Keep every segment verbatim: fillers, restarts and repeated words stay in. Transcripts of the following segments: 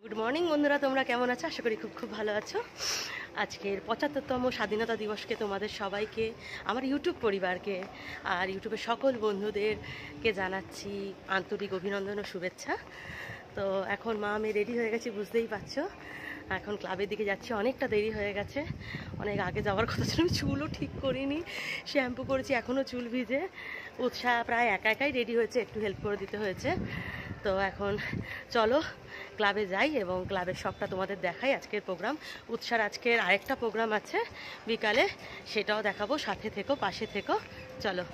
Good morning বন্ধুরা, তোমরা কেমন আছো? আশা করি খুব খুব ভালো আছো। আজকের পঁচাত্তরতম স্বাধীনতা দিবসকে তোমাদের সবাইকে, আমার ইউটিউব পরিবারকে আর ইউটিউবের সকল বন্ধুদেরকে জানাচ্ছি আন্তরিক অভিনন্দন ও শুভেচ্ছা। তো এখন মা আমি রেডি হয়ে গেছি, বুঝতেই পারছো। এখন ক্লাবের দিকে যাচ্ছি, অনেকটা দেরি হয়ে গেছে, অনেক আগে যাওয়ার কথা ছিল। আমি চুলও ঠিক করিনি, শ্যাম্পু করেছি, এখনও চুল ভিজে। উৎসাহ প্রায় একা একাই রেডি হয়েছে, একটু হেল্প করে দিতে হয়েছে। তো এখন চলো ক্লাবে যাই এবং ক্লাবের সবটা তোমাদের দেখাই। আজকের প্রোগ্রাম, উৎসার আজকের আরেকটা প্রোগ্রাম আছে বিকালে, সেটাও দেখাবো, সাথে থেকো, পাশে থেকো, চলো।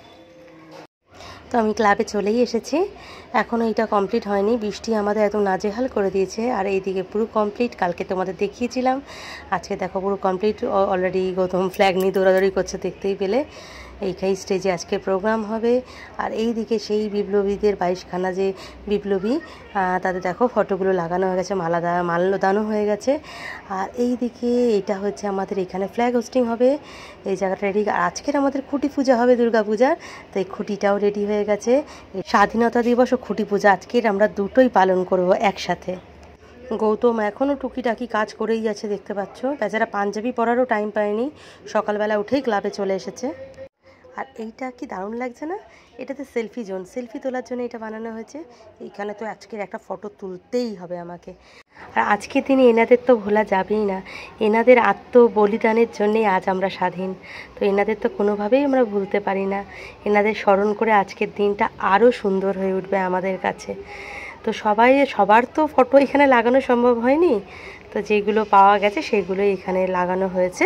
তো আমি ক্লাবে চলেই এসেছি, এখনও এটা কমপ্লিট হয়নি, বৃষ্টি আমাদের একদম নাজেহাল করে দিয়েছে। আর এইদিকে পুরো কমপ্লিট, কালকে তোমাদের দেখিয়েছিলাম, আজকে দেখো পুরো কমপ্লিট। অলরেডি গৌতম ফ্ল্যাগ নিয়ে দৌড়াদৌড়ি করছে, দেখতেই পেলে। এইখানেই স্টেজে আজকে প্রোগ্রাম হবে। আর এই দিকে সেই বিপ্লবীদের বাইশখানা যে বিপ্লবী, তাদের দেখো ফটোগুলো লাগানো হয়ে গেছে, মালা দা মাল্যদানও হয়ে গেছে। আর এই দিকে এটা হচ্ছে আমাদের এখানে ফ্ল্যাগ হোস্টিং হবে, এই জায়গাটা রেডি। আর আজকের আমাদের খুঁটি পূজা হবে, দুর্গা পূজার, তো এই খুঁটিটাও রেডি হয়ে গেছে। স্বাধীনতা দিবস ও খুঁটি পূজা আজকের আমরা দুটোই পালন করব একসাথে। গৌতম এখনও টুকিটাকি কাজ করেই যাচ্ছে, দেখতে পাচ্ছ। বেচারা পাঞ্জাবি পরারও টাইম পায়নি, সকালবেলা উঠেই ক্লাবে চলে এসেছে। আর এইটা কি দারুণ লাগছে না? এটাতে সেলফি জোন, সেলফি তোলার জন্য এটা বানানো হয়েছে। এইখানে তো আজকের একটা ফটো তুলতেই হবে আমাকে। আর আজকের দিনে এনাদের তো ভোলা যাবেই না, এনাদের আত্মবলিদানের জন্যেই আজ আমরা স্বাধীন। তো এনাদের তো কোনোভাবেই আমরা ভুলতে পারি না। এনাদের স্মরণ করে আজকের দিনটা আরও সুন্দর হয়ে উঠবে আমাদের কাছে। তো সবাই সবার তো ফটো এখানে লাগানো সম্ভব হয়নি, তো যেগুলো পাওয়া গেছে সেগুলো এখানে লাগানো হয়েছে।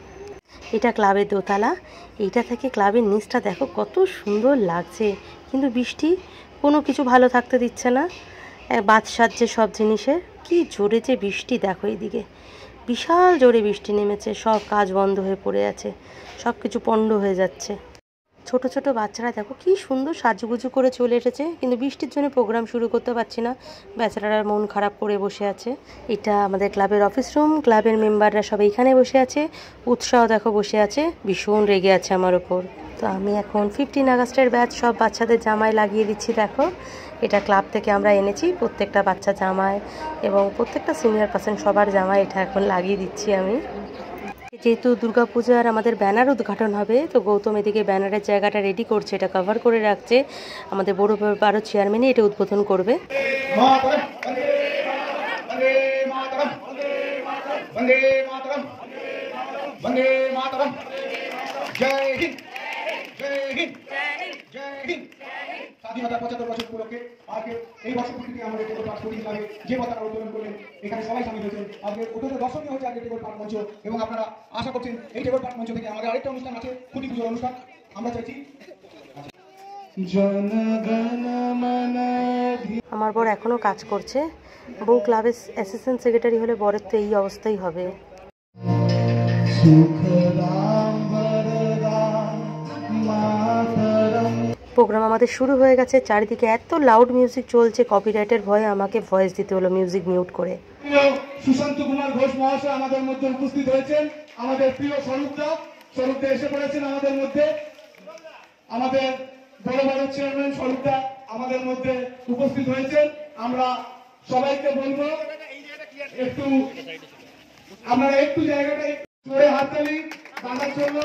এটা ক্লাবের দোতলা, এইটা থেকে ক্লাবের নিচটা দেখো কত সুন্দর লাগছে। কিন্তু বৃষ্টি কোনো কিছু ভালো থাকতে দিচ্ছে না, বাদ সাজছে সব জিনিসের। কি জোরে যে বৃষ্টি দেখো, এইদিকে বিশাল জোরে বৃষ্টি নেমেছে, সব কাজ বন্ধ হয়ে পড়ে আছে, সব কিছু পণ্ড হয়ে যাচ্ছে। ছোট ছোট বাচ্চারা দেখো কি সুন্দর সাজুগুজু করে চলে এসেছে, কিন্তু বৃষ্টির জন্য প্রোগ্রাম শুরু করতে পারছি না, বেচারারা মন খারাপ করে বসে আছে। এটা আমাদের ক্লাবের অফিস রুম, ক্লাবের মেম্বাররা সব এইখানে বসে আছে। উৎসাহ দেখো বসে আছে, ভীষণ রেগে আছে আমার ওপর। তো আমি এখন ফিফটিন আগস্টের ব্যাচ সব বাচ্চাদের জামায় লাগিয়ে দিচ্ছি। দেখো এটা ক্লাব থেকে আমরা এনেছি, প্রত্যেকটা বাচ্চা জামায় এবং প্রত্যেকটা সিনিয়র পার্সন সবার জামায় এটা এখন লাগিয়ে দিচ্ছি আমি। যেহেতু দুর্গাপূজার আমাদের ব্যানার উদ্ঘাটন হবে, তো গৌতম এদিকে ব্যানারের জায়গাটা রেডি করছে, এটা কভার করে রাখছে। আমাদের বড় বড় চেয়ারম্যানই এটা উদ্বোধন করবে। স্বাধীনতা পঁচাত্তর বছর উপলক্ষে আজকে এই বর্ষপূর্তিতে আমাদের টেবল পাঠ করি ক্লাবে যে পতাকা উত্তোলন করলেন, এখানে সবাই সামিল হয়েছেন। আজকে অত্যন্ত দর্শনীয় হচ্ছে আজকে টেবল পাঠ মঞ্চ, এবং আপনারা আশা করছেন এই টেবল পাঠ মঞ্চ থেকে আমাদের আরেকটা অনুষ্ঠান আছে, খুঁটি পুজোর অনুষ্ঠান। আমরা চাইছি আমার বর এখনো কাজ করছে, বউ ক্লাবের অ্যাসিস্ট্যান্ট সেক্রেটারি হলে বরের তো এই অবস্থাই হবে। প্রোগ্রাম আমাদের শুরু হয়ে গেছে, চারিদিকে এত লাউড মিউজিক চলছে, কপিরাইটের ভয়ে আমাকে ভয়েস দিতে হলো মিউজিক মিউট করে। সুশান্ত কুমার ঘোষ মহাশয় আমাদের মধ্যে উপস্থিত হয়েছেন, আমাদের প্রিয় স্বরূপদা স্বরূপদা এসে পড়েছেন আমাদের মধ্যে। আমাদের বড় বড় চেয়ারম্যান স্বরূপদা আমাদের মধ্যে উপস্থিত হয়েছেন। আমরা সবাইকে বলবো একটু আমরা একটু জায়গাটা জোরে হাততালি বাঁধার জন্য,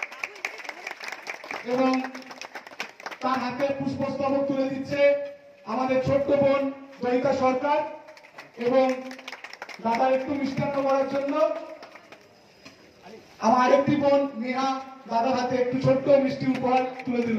এবং তার হাতে পুষ্পস্তবক তুলে দিচ্ছে আমাদের ছোট্ট বোন জয়িতা সরকার, এবং দাদা একটু মিষ্টান্ন করার জন্য আমার আরেকটি বোন নেহা দাদার হাতে একটু ছোট্ট মিষ্টি উপহার তুলে দিল।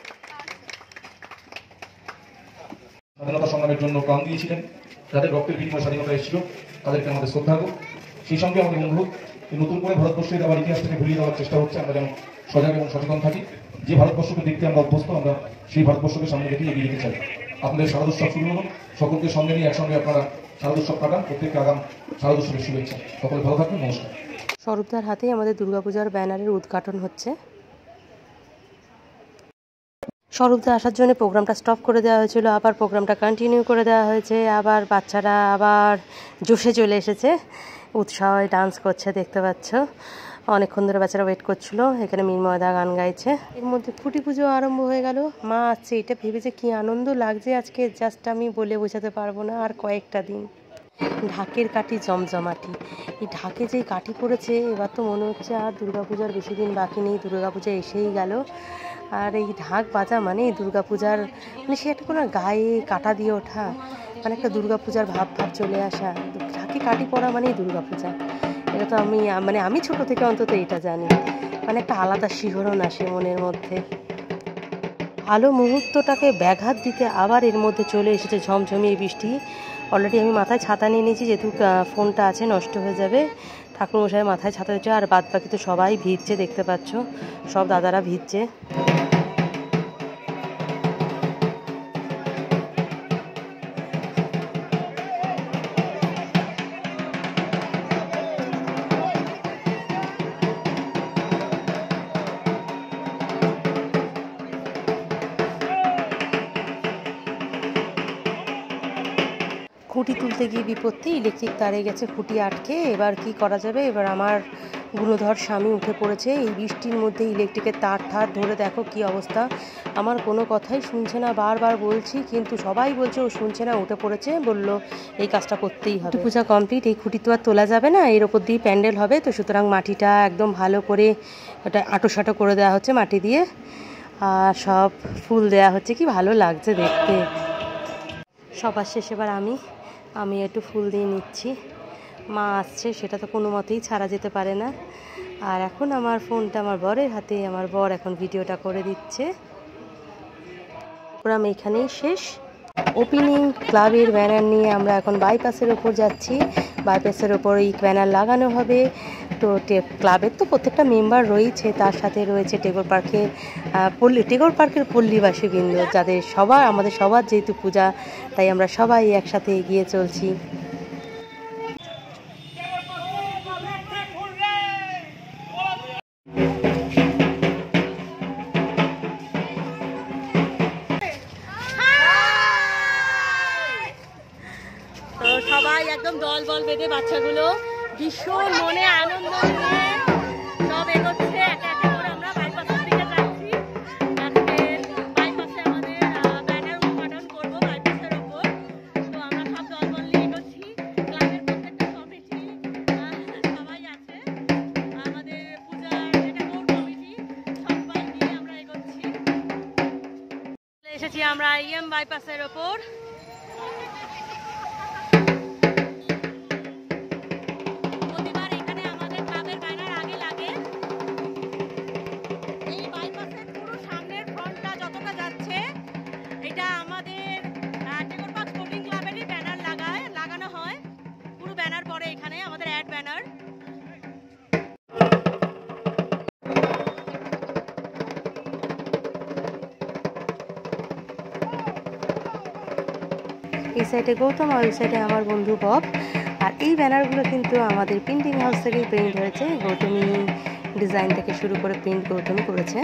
স্বাধীনতা সংগ্রামের জন্য প্রাণ দিয়েছিলেন, যাদের রক্তের বিনিময়ে স্বাধীনতা এসেছিল, তাদেরকে আমাদের শ্রদ্ধা করব। সেই সঙ্গে আমাদের অনুরোধ, নতুন করে ভারতবর্ষের আবার ইতিহাস থেকে ভুলিয়ে দেওয়ার চেষ্টা হচ্ছে, আমরা যেন সজাগ এবং সচেতন থাকি। যে ভারতবর্ষকে দেখতে আমরা অভ্যস্ত, আমরা সেই ভারতবর্ষকে সামনে রেখে এগিয়ে যেতে চাই। আপনাদের শারদোৎসব শুরু হল, সকলকে সঙ্গে নিয়ে একসঙ্গে আপনারা শারদোৎসব কাটান। প্রত্যেককে আগাম শারদোৎসবের শুভেচ্ছা। সকলে ভালো থাকবেন, নমস্কার। স্বরূপদার হাতেই আমাদের দুর্গাপূজার ব্যানারের উদ্ঘাটন হচ্ছে। স্বরূপদা আসার জন্য প্রোগ্রামটা স্টপ করে দেওয়া হয়েছিল, আবার প্রোগ্রামটা কন্টিনিউ করে দেওয়া হয়েছে। আবার বাচ্চারা আবার জোশে চলে এসেছে, উৎসাহে ডান্স করছে, দেখতে পাচ্ছ। অনেকক্ষণ ধরে বাচ্চারা ওয়েট করছিল, এখানে মিনময়দা গান গাইছে। এর মধ্যে খুঁটি পুজো আরম্ভ হয়ে গেল। মা আসছে, এটা ভেবে যে কী আনন্দ লাগছে আজকে, জাস্ট আমি বলে বোঝাতে পারবো না। আর কয়েকটা দিন ঢাকের কাঠি জমজমাটি। এই ঢাকে যেই কাঠি পড়েছে, এবার তো মনে হচ্ছে আর দুর্গাপূজার বেশি দিন বাকি নেই, দুর্গাপূজা এসেই গেল। আর এই ঢাক বাজা মানে দুর্গাপূজার মানে সে একটা কোনো গায়ে কাটা দিয়ে ওঠা, মানে একটা দুর্গাপূজার ভাব ভাব চলে আসা। ঢাকে কাঠি পড়া মানেই দুর্গাপূজা, এটা তো আমি মানে আমি ছোট থেকে অন্তত এটা জানি। মানে একটা আলাদা শিহরণ আসে মনের মধ্যে। ভালো মুহূর্তটাকে ব্যাঘাত দিতে আবার এর মধ্যে চলে এসেছে ঝমঝমিয়ে বৃষ্টি। অলরেডি আমি মাথায় ছাতা নিয়ে নিয়েছি, যেহেতু ফোনটা আছে নষ্ট হয়ে যাবে। ঠাকুরমশাই মাথায় ছাতা দিচ্ছে, আর বাদ বাকি তো সবাই ভিজছে, দেখতে পাচ্ছ সব দাদারা ভিজছে। খুঁটি তুলতে গিয়ে বিপত্তি, ইলেকট্রিক তারে গেছে খুঁটি আটকে। এবার কি করা যাবে, এবার আমার গুণধর স্বামী উঠে পড়েছে এই বৃষ্টির মধ্যে ইলেকট্রিকের তার ঠার ধরে। দেখো কি অবস্থা, আমার কোনো কথাই শুনছে না, বারবার বলছি কিন্তু সবাই বলছে ও শুনছে না, উঠে পড়েছে, বলল এই কাজটা করতেই হবে। পূজা কমপ্লিট, এই খুঁটি তো আর তোলা যাবে না, এর ওপর দিয়ে প্যান্ডেল হবে, তো সুতরাং মাটিটা একদম ভালো করে ওটা আটোসাটো করে দেওয়া হচ্ছে মাটি দিয়ে, আর সব ফুল দেওয়া হচ্ছে। কি ভালো লাগছে দেখতে। সবার শেষে এবার আমি আমি একটু ফুল দিয়ে নিচ্ছি। মা আসছে, সেটা তো কোনো মতেই ছাড়া যেতে পারে না। আর এখন আমার ফোনটা আমার বরের হাতে, আমার বর এখন ভিডিওটা করে দিচ্ছে। প্রোগ্রাম এখানেই শেষ। ওপেনিং ক্লাবের ব্যানার নিয়ে আমরা এখন বাইপাসের ওপর যাচ্ছি। বাইপাসের ওপর এই ব্যানার লাগানো হবে। তো ক্লাবের তো প্রত্যেকটা মেম্বার রয়েছে, তার সাথে রয়েছে টেগোর পার্কের পল্লী টেগোর পার্কের পল্লীবাসীবৃন্দ, যাদের সবার আমাদের সবার যেহেতু পূজা, তাই আমরা সবাই একসাথে এগিয়ে চলছি। তো সবাই একদম দল বল বেঁধে বাচ্চাগুলো ভীষণ মনে আনন্দ নিয়ে সব এগোচ্ছে। একা একা করে আমরা বাইপাসের দিকে যাচ্ছি। আজকে বাইপাসে আমাদের ব্যানার উদ্ঘাটন করবো বাইপাসের ওপর। তো আমরা সব দল বল নিয়ে এগোচ্ছি। ক্লাবের প্রত্যেকটা কমিটি সবাই আছে, আমাদের পূজার যেটা কোর কমিটি, সবাই নিয়ে আমরা এগোচ্ছি। এসেছি আমরা ইএম বাইপাসের ওপর। এই সাইডে গৌতম, আর ওই সাইডে আমার বন্ধু বব। আর এই ব্যানারগুলো কিন্তু আমাদের প্রিন্টিং হাউস থেকেই প্রিন্ট হয়েছে। গৌতমী ডিজাইন থেকে শুরু করে প্রিন্ট গৌতমী করেছে।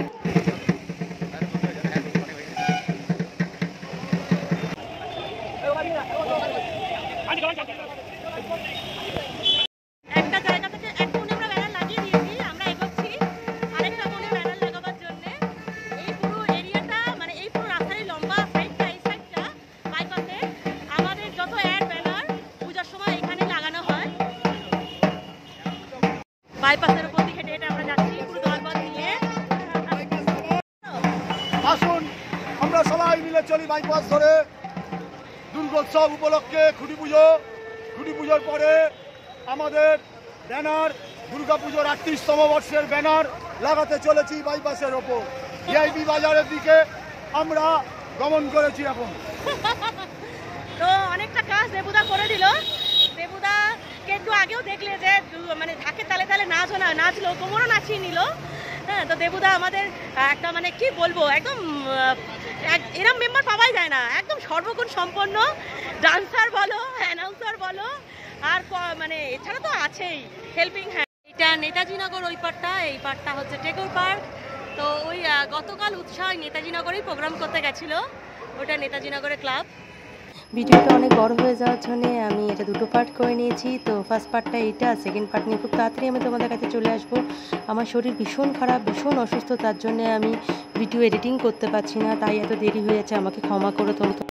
একটা জায়গা থেকে এক কোণে আমরা ব্যানার লাগিয়ে দিয়েছি, আমরা এগোচ্ছি আরেকটা কোণে ব্যানার লাগাবার জন্য। এই পুরো এরিয়াটা মানে এই পুরো রাস্তার লম্বা সাইডটা, এই সাইডটা বাইপাসে আমাদের যত অ্যাড ব্যানার পূজার সময় এখানে লাগানো হয়। বাইপাসের উপর দিকে হেঁটে হেঁটে আমরা যাচ্ছি পুরো দলবল নিয়ে। আসুন আমরা সবাই মিলে চলি বাইপাস ধরে। দুর্গোৎসব উপলক্ষে খুঁটি পুজো, খুঁটি পুজোর পরে আমাদের ব্যানার, দুর্গাপুজোর আটত্রিশতম বর্ষের ব্যানার লাগাতে চলেছি বাইপাসের ওপর। ভিআইপি বাজারের দিকে আমরা গমন করেছি এখন। তো অনেকটা কাজ দেবুদা করে দিল। দেবুদা কে একটু আগেও দেখলে যে মানে ঢাকের তালে তালে নাচও না নাচলো, কোমরও নাচিয়ে নিল। হ্যাঁ, তো দেবুদা আমাদের একটা মানে কি বলবো, একদম এরম মেম্বার পাওয়াই যায় না, একদম সর্বগুণ সম্পন্ন ডান্সার বলো, অ্যানাউন্সার বলো, আর মানে এছাড়া তো আছেই হেল্পিং হ্যান্ড। এটা নেতাজি নগর ওই পার্টটা, এই পার্টটা হচ্ছে টেগোর পার্ক। তো ওই গতকাল উৎসাহ নেতাজি নগরেই প্রোগ্রাম করতে গেছিলো, ওটা নেতাজি নগরের ক্লাব। ভিডিওটা অনেক বড় হয়ে যাওয়ার জন্য আমি এটা দুটো পার্ট করে নিয়েছি। তো ফার্স্ট পার্টটা এইটা, সেকেন্ড পার্ট নিয়ে খুব তাড়াতাড়ি আমি তোমাদের কাছে চলে আসবো। আমার শরীর ভীষণ খারাপ, ভীষণ অসুস্থ, তার জন্য আমি ভিডিও এডিটিং করতে পারছি না, তাই এত দেরি হয়ে যাচ্ছে, আমাকে ক্ষমা করো তোমরা।